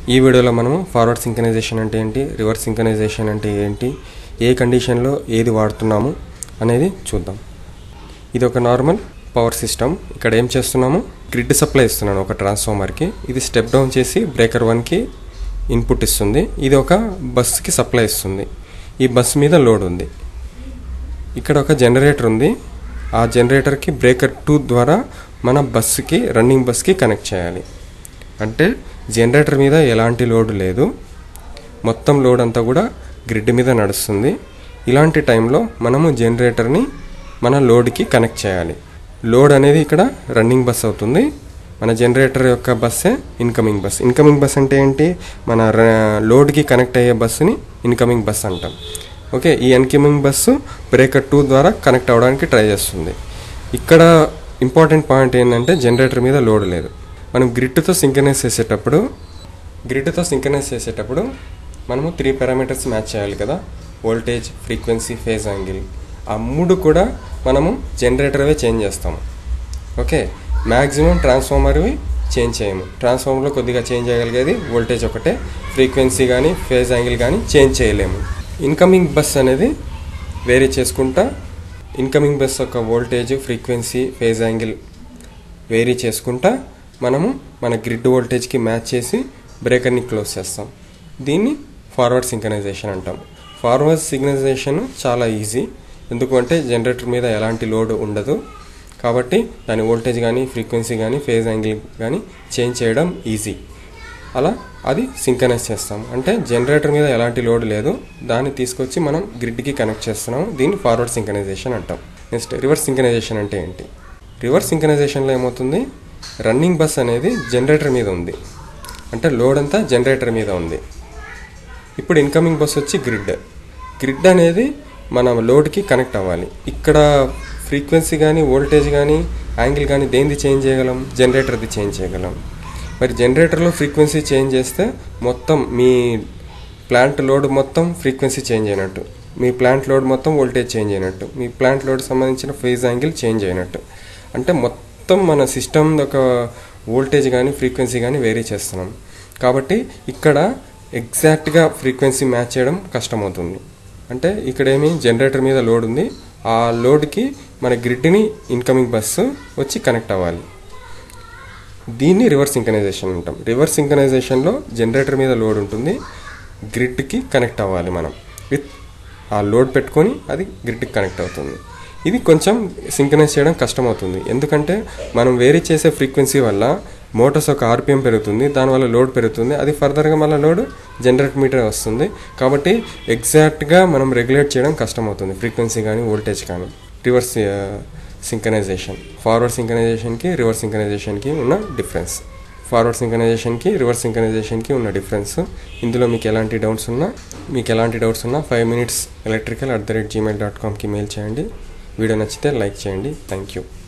ఈ వీడియోలో మనము ఫార్వర్డ్ సింక్రనైజేషన్ అంటే ఏంటి, రివర్స్ సింక్రనైజేషన్ అంటే ఏంటి, ఏ కండిషన్లో ఏది వాడుతున్నాము అనేది చూద్దాం. ఇది ఒక నార్మల్ పవర్ సిస్టమ్. ఇక్కడ ఏం చేస్తున్నాము, గ్రిడ్ సప్లై ఇస్తున్నాను ఒక ట్రాన్స్ఫార్మర్కి. ఇది స్టెప్ డౌన్ చేసి బ్రేకర్ 1కి ఇన్పుట్ ఇస్తుంది. ఇది ఒక బస్కి సప్లై ఇస్తుంది. ఈ బస్ మీద లోడ్ ఉంది. ఇక్కడ ఒక జనరేటర్ ఉంది. ఆ జనరేటర్కి బ్రేకర్ 2 ద్వారా మన బస్సుకి, రన్నింగ్ బస్కి కనెక్ట్ చేయాలి. అంటే జనరేటర్ మీద ఎలాంటి లోడ్ లేదు, మొత్తం లోడ్ అంతా కూడా గ్రిడ్ మీద నడుస్తుంది. ఇలాంటి టైంలో మనము జనరేటర్ని మన లోడ్కి కనెక్ట్ చేయాలి. లోడ్ అనేది ఇక్కడ రన్నింగ్ బస్ అవుతుంది. మన జనరేటర్ యొక్క బస్సే ఇన్కమింగ్ బస్. ఇన్కమింగ్ బస్ అంటే ఏంటి, మన లోడ్కి కనెక్ట్ అయ్యే బస్సుని ఇన్కమింగ్ బస్ అంటాం. ఓకే, ఈ ఇన్కమింగ్ బస్సు బ్రేకర్ 2 ద్వారా కనెక్ట్ అవ్వడానికి ట్రై చేస్తుంది. ఇక్కడ ఇంపార్టెంట్ పాయింట్ ఏంటంటే జనరేటర్ మీద లోడ్ లేదు. మనం గ్రిడ్తో సింక్రనైజ్ చేసేటప్పుడు మనము 3 పారామీటర్స్ మ్యాచ్ చేయాలి కదా, వోల్టేజ్, ఫ్రీక్వెన్సీ, ఫేజ్ యాంగిల్. ఆ 3 కూడా మనము జనరేటర్వే చేంజ్ చేస్తాము. ఓకే, మ్యాక్సిమం ట్రాన్స్ఫార్మర్వి చేంజ్ చేయము. ట్రాన్స్ఫార్మర్లో కొద్దిగా చేంజ్ చేయగలిగేది వోల్టేజ్ ఒకటే, ఫ్రీక్వెన్సీ కానీ ఫేజ్ యాంగిల్ కానీ చేంజ్ చేయలేము. ఇన్కమింగ్ బస్ అనేది వేరీ చేసుకుంటా, ఇన్కమింగ్ బస్ యొక్క voltage, frequency, phase angle vary చేసుకుంటా మనము మన గ్రిడ్ వోల్టేజ్కి మ్యాచ్ చేసి బ్రేకర్ని క్లోజ్ చేస్తాం. దీన్ని ఫార్వర్డ్ సింక్రనైజేషన్ అంటాం. ఫార్వర్డ్ సింక్రనైజేషన్ చాలా ఈజీ. ఎందుకంటే జనరేటర్ మీద ఎలాంటి లోడ్ ఉండదు కాబట్టి దాని వోల్టేజ్ కానీ, ఫ్రీక్వెన్సీ కానీ, ఫేజ్ యాంగిల్ కానీ చేంజ్ చేయడం ఈజీ. అలా అది సింక్రనైజ్ చేస్తాం. అంటే జనరేటర్ మీద ఎలాంటి లోడ్ లేదు, దాన్ని తీసుకొచ్చి మనం గ్రిడ్కి కనెక్ట్ చేస్తున్నాము. దీన్ని ఫార్వర్డ్ సింక్రనైజేషన్ అంటాం. నెక్స్ట్ రివర్స్ సింక్రనైజేషన్ అంటే ఏంటి. రివర్స్ సింక్రనైజేషన్లో ఏమవుతుంది, రన్నింగ్ బస్ అనేది జనరేటర్ మీద ఉంది, అంటే లోడ్ అంతా జనరేటర్ మీద ఉంది. ఇప్పుడు ఇన్కమింగ్ బస్ వచ్చి గ్రిడ్ అనేది మన లోడ్కి కనెక్ట్ అవ్వాలి. ఇక్కడ ఫ్రీక్వెన్సీ కానీ, వోల్టేజ్ కానీ, యాంగిల్ కానీ దేనిది చేంజ్ చేయగలం, జనరేటర్ది చేంజ్ చేయగలం. మరి జనరేటర్లో ఫ్రీక్వెన్సీ చేంజ్ చేస్తే మొత్తం మీ ప్లాంట్ లోడ్ మొత్తం ఫ్రీక్వెన్సీ చేంజ్ అయినట్టు, మీ ప్లాంట్ లోడ్ మొత్తం వోల్టేజ్ చేంజ్ అయినట్టు, మీ ప్లాంట్ లోడ్ సంబంధించిన ఫేజ్ యాంగిల్ చేంజ్ అయినట్టు. అంటే మొత్తం మన సిస్టమ్ ఒక వోల్టేజ్ కానీ, ఫ్రీక్వెన్సీ కానీ వేరీ చేస్తున్నాం. కాబట్టి ఇక్కడ ఎగ్జాక్ట్గా ఫ్రీక్వెన్సీ మ్యాచ్ చేయడం కష్టమవుతుంది. అంటే ఇక్కడ ఏమి జనరేటర్ మీద లోడ్ ఉంది, ఆ లోడ్కి మన గ్రిడ్ని ఇన్కమింగ్ బస్సు వచ్చి కనెక్ట్ అవ్వాలి. దీన్ని రివర్స్ సింక్రనైజేషన్ అంటాం. రివర్స్ సింక్రనైజేషన్లో జనరేటర్ మీద లోడ్ ఉంటుంది, గ్రిడ్కి కనెక్ట్ అవ్వాలి. మనం విత్ ఆ లోడ్ పెట్టుకొని అది గ్రిడ్కి కనెక్ట్ అవుతుంది. ఇది కొంచెం సింక్రనైజ్ చేయడం కష్టమవుతుంది. ఎందుకంటే మనం వేరీ చేసే ఫ్రీక్వెన్సీ వల్ల మోటార్స్ ఒక ఆర్పిఎం పెరుగుతుంది, దానివల్ల లోడ్ పెరుగుతుంది. అది ఫర్దర్గా మళ్ళీ లోడ్ జనరేటర్ మీటర్ వస్తుంది. కాబట్టి ఎగ్జాక్ట్గా మనం రెగ్యులేట్ చేయడం కష్టమవుతుంది, ఫ్రీక్వెన్సీ కానీ వోల్టేజ్ కానీ. రివర్స్ సింక్రనైజేషన్, ఫార్వర్డ్ సింక్రనైజేషన్కి రివర్స్ సింక్రనైజేషన్కి ఉన్న డిఫరెన్స్. ఫార్వర్డ్ సింక్రనైజేషన్కి రివర్స్ సింక్రనైజేషన్కి ఉన్న డిఫరెన్స్. ఇందులో మీకు ఎలాంటి డౌట్స్ ఉన్నా 5 minutes electrical@gmail.comకి మెయిల్ చేయండి. వీడియో నచ్చితే లైక్ చేయండి. Thank you.